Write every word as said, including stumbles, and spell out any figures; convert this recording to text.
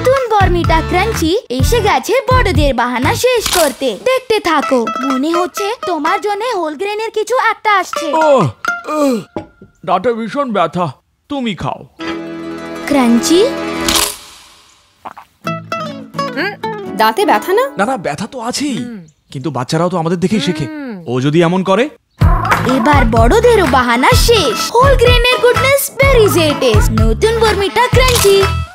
নতুন বর্মিটা ক্রাঞ্চি এসে গেছে বড়দের বাহানা শেষ করতে। দেখতে থাকো, মনে হচ্ছে তোমার জন্য হোল গ্রেনের কিছু একটা আসছে। দাঁতে ভীষণ ব্যথা, তুমি খাও। ক্রাঞ্চি, দাঁতে ব্যথা না? না না, ব্যথা তো আছেই, কিন্তু বাচ্চারাও তো আমাদের দেখেই শেখে। ও যদি এমন করে, এবার বড়দেরও বাহানা শেষ। হোল গ্রেনের গুডনেস, বেরি টেস্ট, নতুন বর্মিটা ক্রাঞ্চি।